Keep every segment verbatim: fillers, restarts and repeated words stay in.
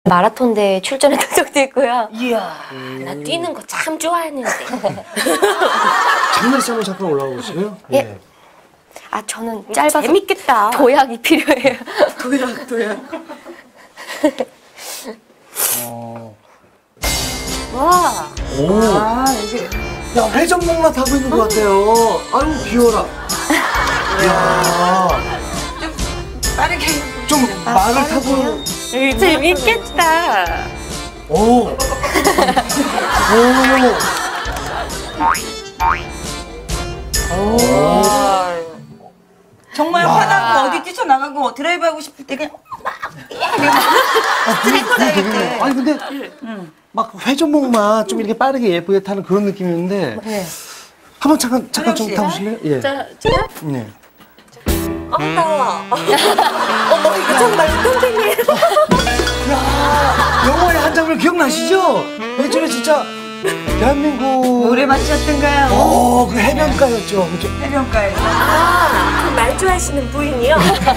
마라톤 대회 출전했던 적도 있고요. 이야, 음. 나 뛰는 거 참 좋아했는데. 장난 씨 한번 잠깐 올라가 보실래요? 예. 예. 아 저는 짧아서 재밌겠다. 도약이 필요해요. 도약, 도약. 어. 와. 오. 아, 이게. 야, 회전목마 타고 있는 것 같아요. 아유, 비워라. 이야. 좀 빠르게. 좀 아, 말을 빠르게요? 타고. 재밌겠다. 오. 오. 오. 정말 야. 화나고 어디 뛰쳐나가고 드라이브 하고 싶을 때 그냥 막 트랙터 다닐 때. 아니, 근데 막 회전목마 좀 이렇게 빠르게 예쁘게 타는 그런 느낌이었는데. 네. 한번 잠깐, 잠깐 좀 씨. 타보실래요? 예. 자, 저요? 네. 어, 나와. 어머, 이거 정말 선생님. 야, 영화의 한 장면 기억나시죠? 예전에 진짜 대한민국 노래 마셨던가요? 어, 그 해변가였죠. 그죠? 해변가에서. 아, 그 말조하시는 부인이요?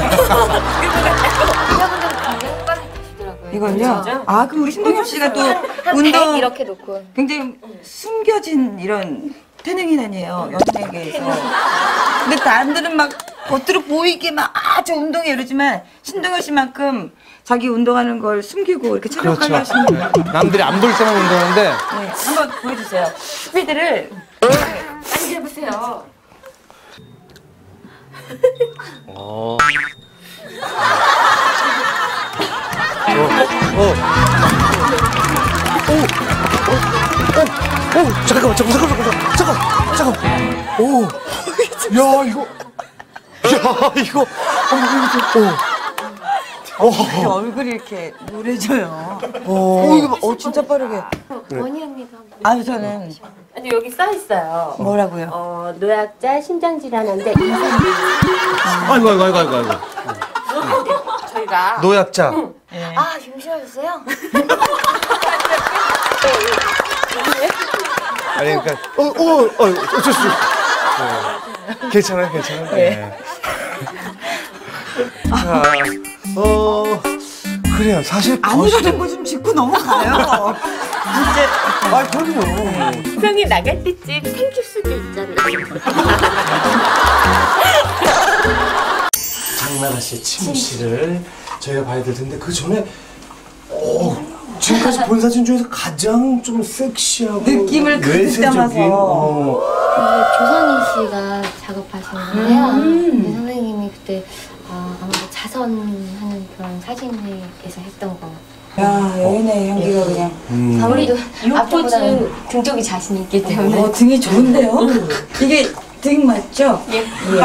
이걸요? 아, 그 우리 신동엽 씨가 또 한 운동 백 이렇게 놓고. 굉장히 숨겨진 이런 태능이 다녀요, 연예계에서. 근데 남들은 막 겉으로 보이게 막 아주 운동해 이러지만 신동엽 씨만큼 자기 운동하는 걸 숨기고 이렇게 촬영하게 하시는 거예요. 남들이 안 볼 때만 운동하는데. 네, 한번 보여주세요. 스피드를 빨리 해보세요. 어. 어. 어. 오. 오. 오. 오. 잠깐만, 잠깐만, 잠깐만, 잠깐만, 잠깐만. 오. 야, 이거. 야, 이거. 어, 이거. 오. 얼굴이 이렇게 노래져요. 어. 오, 이거 어, 진짜 빠르게. 원희 언니가 한번. 아유, 저는 아니, 여기 써있어요. 뭐라고요? 어, 노약자, 심장질환자인데 인상. 아이고, 아이고, 아이고, 아이고, 아이고. 저희가 노약자. 네. 아 임신하셨어요? 아니, 그러니까, 어, 어, 어, 어쩔 수. 네. 괜찮아요, 괜찮아요. 네. 자, 어, 그래요. 사실 아니라는 거 좀 짚고 넘어가요. 진짜. 아, 그럼요. 형이 나갈 때쯤 생길 수도 있잖아요. 장나라 씨의 침실을 저희가 봐야 될 텐데 그 전에 오, 지금까지 본 사진 중에서 가장 좀 섹시하고 느낌을 가득 외세적인, 담아서. 어. 이게 조선희 씨가 작업하시는데요. 근데 선생님이 그때 어, 아무래도 자선하는 그런 사진회에서 했던 거. 야, 여기네, 향기가 그냥. 음. 아무래도 이 앞보다는 등 쪽이 자신이 있기 때문에. 어, 등이 좋은데요? 이게 등 맞죠? 예.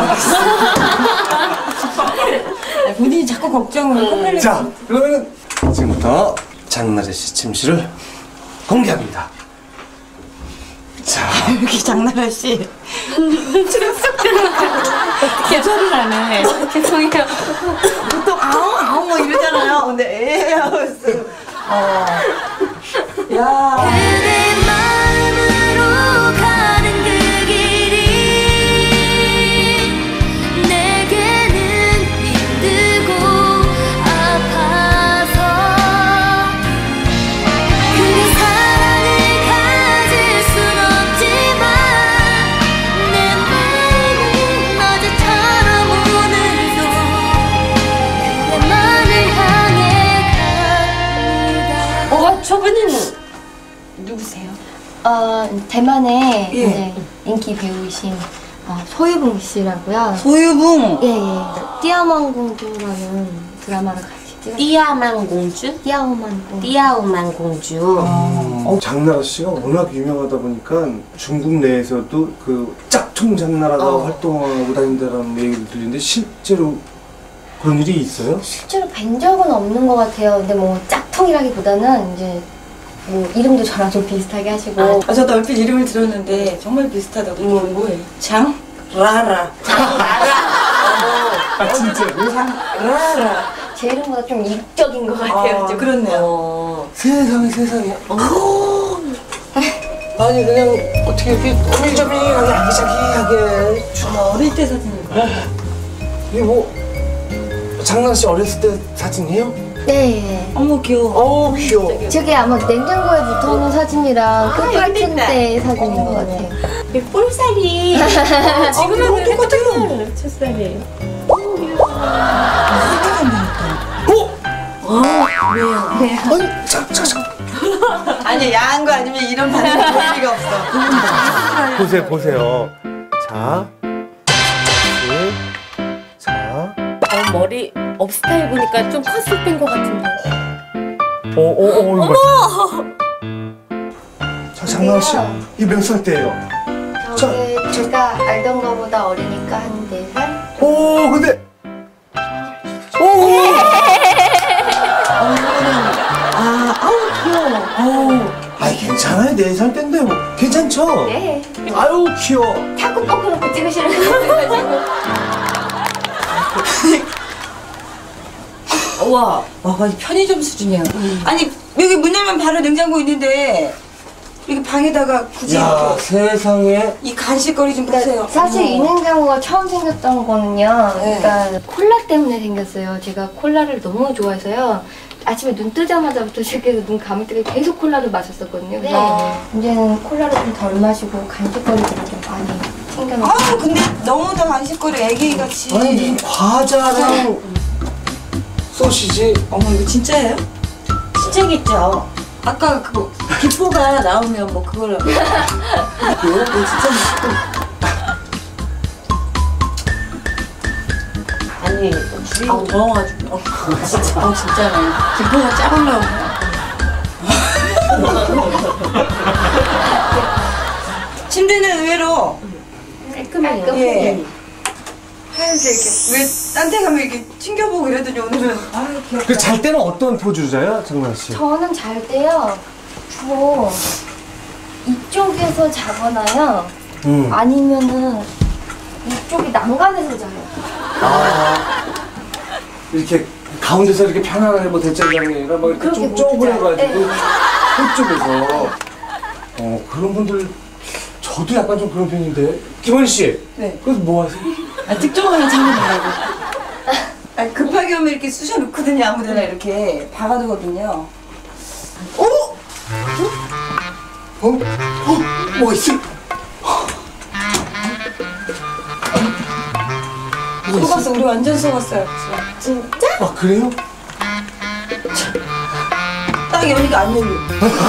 아, 본인이 자꾸 걱정을 헷갈리고. 자, 그러면 지금부터 장나라 씨 침실을 공개합니다. 자, 여기 장나라 씨. 개소리를 하네. 죄송해요. 보통 아웅 아웅 뭐 이러잖아요. 근데 에어하우스. 어. 야. 그대 마음으로 가는 그 길이 내게는 힘들고 아파서 그 사랑을 가질 순 없지만 내 마음은 어제처럼 오늘도 그대만을 향해 갑니다. 어, 저분은 누구세요? 어, 대만의 예. 이제 인기 배우이신 어, 소유붕 씨라고요. 소유붕. 예, 예. 띠아만 공주라는 드라마를 같이 찍었어요. 띠아만 공주? 띠아오만 공주. 띠아오만 공주. 어, 장나라 씨가 워낙 유명하다 보니까 중국 내에서도 그 짝퉁 장나라가 어. 활동하고 다닌다는 얘기를 들리는데 실제로 그런 일이 있어요? 실제로 뵌 적은 없는 것 같아요. 근데 뭐 짝퉁이라기보다는 이제 뭐 이름도 저랑 좀 비슷하게 하시고. 아, 저도 얼핏 이름을 들었는데 정말 비슷하다고. 뭐, 뭐예요? 장? 라라. 아, 진짜요? 장? 라라. 제 이름보다 좀 이국적인 것 같아요. 아, 좀. 그렇네요. 어. 세상에 세상에. 아니 그냥 어떻게 이렇게 꾸밀점이하게 아기자기하게 아, 어릴 때 사진인가요? 이게 뭐 장나라 씨 어렸을 때 사진이에요? 네. 어머 귀여워. 어 귀여워. 저게 아마 냉장고에 붙어있는 사진이랑 똑같은 때 사진인 것 같아요. 볼살이 지금은 똑같아요. 첫살이. 어? 왜요? 왜요? 아니 자, 자, 자. 아니 야한 거 아니면 이런 반응이 볼 리가 없어. 보세요 보세요. 자. 네. 자. 어, 머리 업스타일 보니까 좀 컸을 때인 것 같은데. 어어어 이거 봐. 자 장나은 씨, 이 몇 살 때예요? 저게 제가 알던 거보다 어리니까 한 네 살? 오 근데 오. 아 아우 귀여워. 아우. 아이 괜찮아요 네 살 때인데 뭐 괜찮죠? 네. 아유 귀여워. 자꾸 뻐꾸놓고 찍으시는 거 같아가지고. 우와, 와, 거의 편의점 수준이에요. 아니, 여기 문 열면 바로 냉장고 있는데, 여기 방에다가 굳이 야 세상에. 이 간식거리 좀 보세요. 사실 이 어머. 냉장고가 처음 생겼던 거는요. 네. 그러니까 콜라 때문에 생겼어요. 제가 콜라를 너무 좋아해서요. 아침에 눈 뜨자마자부터 시작해서 눈 감을 때까지 계속 콜라를 마셨었거든요. 그래서 이제는 콜라를 좀 덜 마시고 간식거리를 좀 많이 챙겨놓고. 아, 근데 너무 더 간식거리 애기같이. 아니 무슨 과자랑 소시지. 어머, 이거 진짜예요? 진짜겠죠? 아까 그거, 기포가 나오면 뭐 그걸. 이거 진짜 맛있고. 아니, 주인 아우, 더워가지고. 어, 진짜. 어, 진짜네. 기포가 쫙 올라오고. 침대는 의외로 깔끔해요. 예. 하얀색 이렇게 왜 딴 데 가면 이렇게 챙겨보고 이러더니 오늘은 아 귀엽다. 그 잘 때는 어떤 포즈 자요, 장나은 씨? 저는 잘 때요. 주로 이쪽에서 자거나요. 음. 아니면은 이쪽이 난간에서 자요. 아 이렇게 가운데서 이렇게 편안하게 뭐 대짜장이 아니라 막 이렇게 그렇게 좀 못 쪼그려가지고 네. 그쪽에서 어 그런 분들 저도 약간 좀 그런 편인데 김원희 씨. 네. 그래서 뭐 하세요? 아, 특종 하나 챙겨달라고. 아, 급하게 오면 이렇게 쑤셔 놓거든요. 아무데나 이렇게 박아두거든요. 어? 어? 어? 뭐가 있어? 속았어. 우리 완전 속았어요. 진짜? 아 그래요? 딱 여기가 안 열려.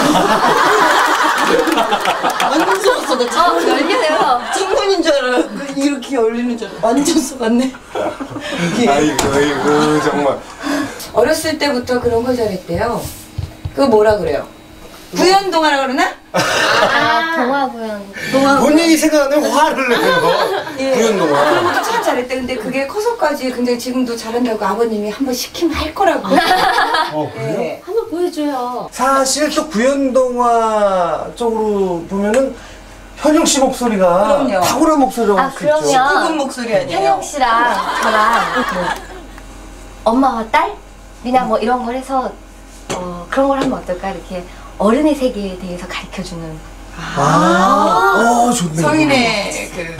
완전 속았어. 나 어, 창문, 열리네요. 창문인 줄 알아. 이렇게 열리는 줄 알아. 완전 속았네. 아이고 아이고 정말. 어렸을 때부터 그런 거 잘했대요. 그거 뭐라 그래요? 구연동화라 그러나? 아, 동화구연. 동화. 본인이 생각하는 화를 내요. 예. 구연동화. 그런 것도 참 잘했대. 근데 그게 커서까지 굉장히 지금도 잘한다고 아버님이 한번 시키면 할 거라고. 어 그래요? 예. 한번 보여줘요. 사실 또 구연동화 쪽으로 보면은 현영 씨 목소리가 그럼요. 탁월한 목소리라고 아, 할 수 있죠. 그럼요. 그분 목소리 아니에요? 현영 씨랑 저랑 뭐 엄마와 딸? 미나 뭐 이런 걸 해서 어, 그런 걸 하면 어떨까? 이렇게 어른의 세계에 대해서 가르쳐주는. 아, 어, 좋네. 성인의 그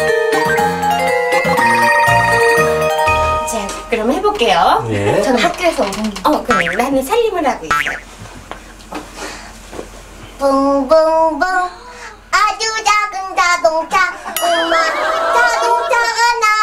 자, 그럼 해볼게요. 예. 저는 학교에서 오는 게. 어, 그래. 나는 살림을 하고 있어. 붕붕붕 아주 작은 자동차 엄마 자동차가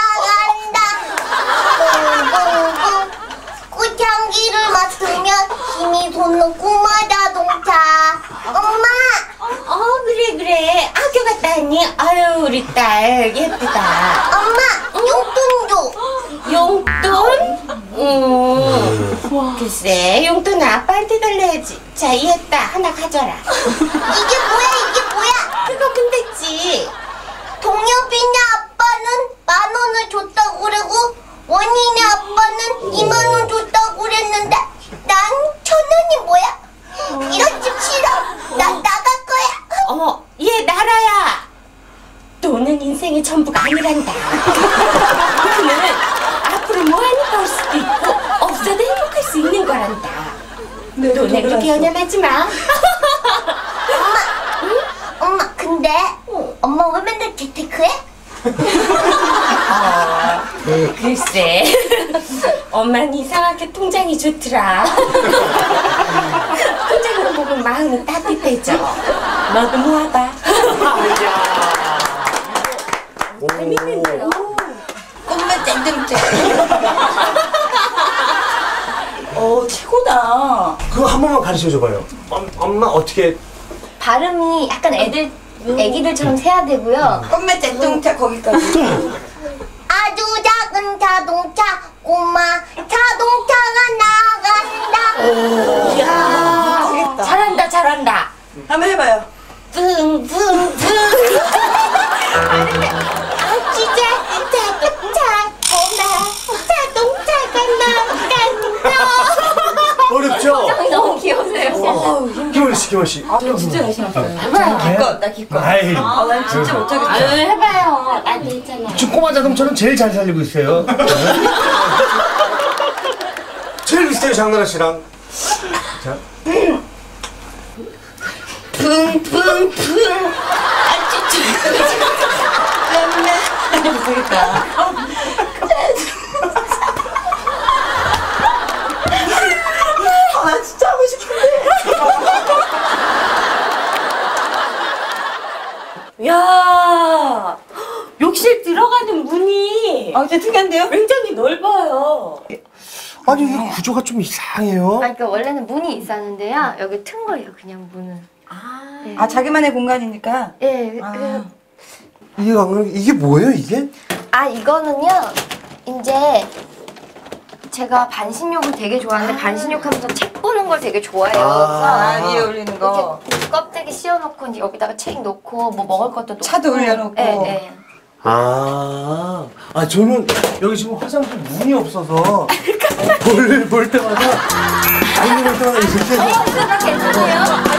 나간다 붕붕붕 꽃향기를 맡으면 힘이 솟는 꼬마 자동차 엄마 어, 그래, 그래. 학교 갔다 왔니? 아유, 우리 딸. 예쁘다. 엄마 용돈 줘 용돈? 음. 글쎄, 용돈은 아빠한테 달래야지. 자, 이했다. 하나 가져라. 이게 뭐야 이게 뭐야 그거 분댔지. 동엽이네 아빠는 만 원을 줬다고 그러고 원희네 아빠는 이만 원 줬다고 그랬는데 난 천 원이 뭐야? 이런 집 싫어. 난 나갈 거야. 어머, 얘 나라야. 돈은 인생의 전부가 아니란다. 돈은 앞으로 뭐하니 벌 수도 있고 없어도 행복할 수 있는 거란다. 돈에 그렇게 연연하지 마. 엄마 근데 엄마 왜 맨날 재테크해? 글쎄, 엄마는 이상하게 통장이 좋더라. 통장으로 보면 마음은 따뜻해져. 너도 모아봐. 재밌는데요? 꿈만 쨍쨍쨍. 어, 최고다. 그거 한 번만 가르쳐 줘봐요. 엄, 엄마 어떻게? 발음이 약간 애들 애기들처럼 세야 되고요. 꿈만 쨍쨍쨍 거기까지. 아주 작은 자동차 꼬마 자동차가 나간다. 이야, 잘한다, 잘한다. 한번 해봐요. 붕붕붕. 아주 작은 자동차 꼬마 자동차가 나간다. 어렵죠? 너무 귀여우세요. 김원 씨, 김원 씨. 아, 진짜 열심히 했어요. 기껏, 나 기껏. 아이, 아, 난 진짜 못하겠다. 아유, 해봐요. 나도 했잖아. 지금 꼬마 자동차는 제일 잘 살리고 있어요. 제일 비슷해요, 장나라 씨랑. 자, 붕붕붕. 못하겠다. 아, 나 진짜 하고 싶은데. 야, 욕실 들어가는 문이 아, 진짜 특이한데요? 굉장히 넓어요. 아니 이거 구조가 좀 이상해요. 아, 그러니까 원래는 문이 있었는데요. 여기 튼 거예요, 그냥 문은. 아, 네. 아, 자기만의 공간이니까. 예, 아. 그래서 이게 안 그래? 이게 뭐예요, 이게? 아 이거는요. 이제 제가 반신욕을 되게 좋아하는데 반신욕하면서 책 보는 걸 되게 좋아해요. 아, 그래서 위에 올리는 거. 이렇게 껍데기 씌워놓고 이제 여기다가 책 놓고 뭐 먹을 것도 놓고 차도 올려놓고. 예, 예. 아, 아 저는 여기 지금 화장실 문이 없어서 볼, 볼 때마다 문이 볼 때마다 이렇게 해서 어, 이거 괜찮아요?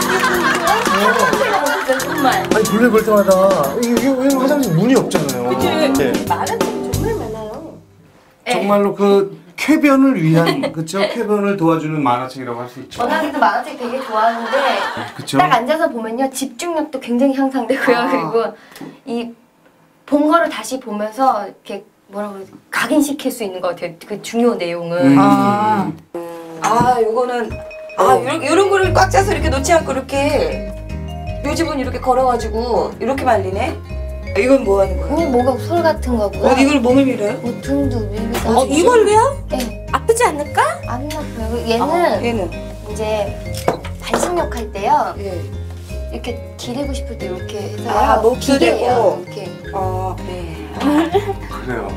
화장실 정말. 아니 볼일 볼 때마다 이게 왜 화장실 문이 없잖아요. 네. 많은 분 정말 많아요. 정말로 그 쾌변을 위한 그쵸? 쾌변을 도와주는 만화책이라고 할 수 있죠. 워낙에도 만화책 되게 좋아하는데 그쵸? 딱 앉아서 보면요 집중력도 굉장히 향상되고요. 아. 그리고 이 본 거를 다시 보면서 이렇게 뭐라 그러지 각인시킬 수 있는 것 같아요. 그 중요한 내용을. 음. 아, 아, 요거는 아, 요런, 요런 거를 꽉 짜서 이렇게 놓지 않고 이렇게 요 집은 이렇게 걸어가지고 이렇게 말리네. 이건 뭐 하는 거예요? 이게 뭐가 솔 같은 거고요. 어, 이걸 몸에 밀어요? 뭐 등도 밀고. 어, 이걸로요? 네, 아프지 않을까? 안 나고요. 얘는 아, 얘는 이제 반신욕 할 때요. 예. 이렇게 기대고 싶을 때 이렇게 해서 아, 목 기대요. 기대고. 이렇게. 아, 네. 그래요.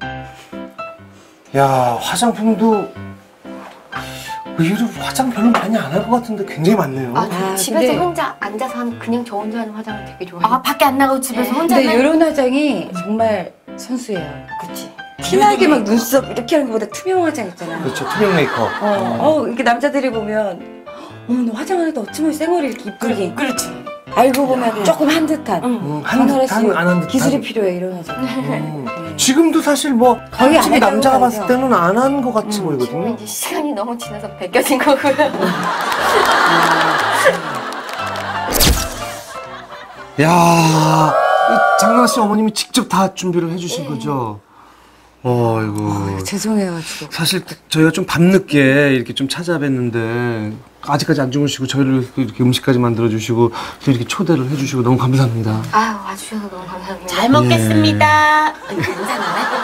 야 화장품도 의외로 화장 별로 많이 안 할 것 같은데 굉장히 많네요. 아, 저 아, 집에서 근데- 혼자 앉아서 하는 그냥 저 혼자 하는 화장을 되게 좋아해요. 아, 밖에 안 나가고 집에서 네. 혼자 근데 하는. 이런 화장이 정말 선수예요. 그치. 티나게 막 눈썹 이렇게 하는 것보다 투명 화장 있잖아. 그렇죠 투명 메이크업. 어, 어, 이렇게 남자들이 보면 어머 너 화장하는데 어쩌면 쌩얼이 이렇게 이쁘게. 그렇지. 알고 보면 조금 한 듯한. 음, 한 장나라 씨 듯한 안 한 듯한. 기술이 필요해 이런 화장. 음. 지금도 사실 뭐 거의 안 솔직히 했다고 남자가 봐야 봤을 돼요. 때는 안 한 것 같이 지금 보이거든요. 이제 시간이 너무 지나서 벗겨진 거고요. 야, 이 장나라 씨 어머님이 직접 다 준비를 해주신 거죠? 어이구. 죄송해가지고. 사실 저희가 좀 밤늦게 이렇게 좀 찾아뵀는데 아직까지 안 주무시고 저희를 위해서 이렇게 음식까지 만들어 주시고 이렇게 초대를 해주시고 너무 감사합니다. 아유, 와주셔서 너무 감사합니다. 잘 먹겠습니다. 인사 안 하고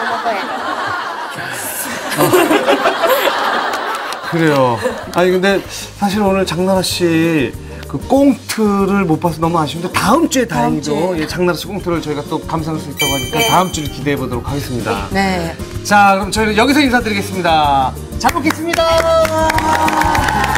먹어야 그래요. 아니 근데 사실 오늘 장나라 씨 그 꽁트를 못 봐서 너무 아쉬운데 다음 주에 다행히도 예, 장나라 씨 꽁트를 저희가 또 감상할 수 있다고 하니까 네. 다음 주를 기대해 보도록 하겠습니다. 네. 자, 그럼 저희는 여기서 인사드리겠습니다. 잘 먹겠습니다.